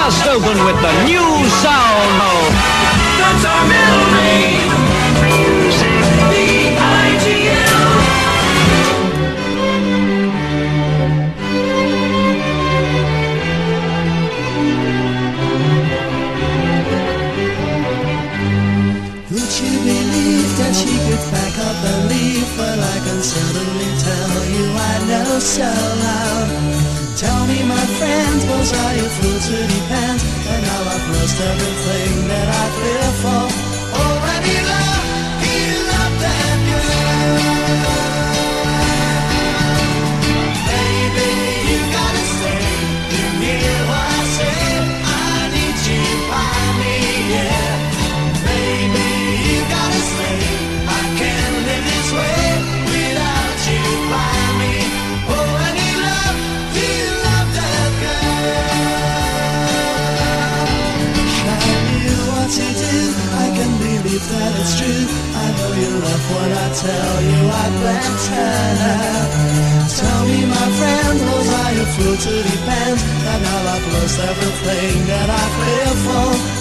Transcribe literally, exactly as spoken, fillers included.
just opened with the new sound. That's our middle name, the I G L. Would you believe that she could pack up and leave? Well, I can certainly tell you I know so loud. Tell me, my friend, was I a fool to depend? And now I've lost everything that I live for. Already loved, he loved that girl. Baby, you gotta stay. You hear what I say? I need you by me, yeah. Baby, you gotta stay. I can't live this way without you by me. Oh, and he loved, he loved that girl. I knew what to do. I can believe that it's true. I know you love what I tell you. I better now. Tell me, my friend, was I a fool to depend? And now I've lost everything that I've lived for.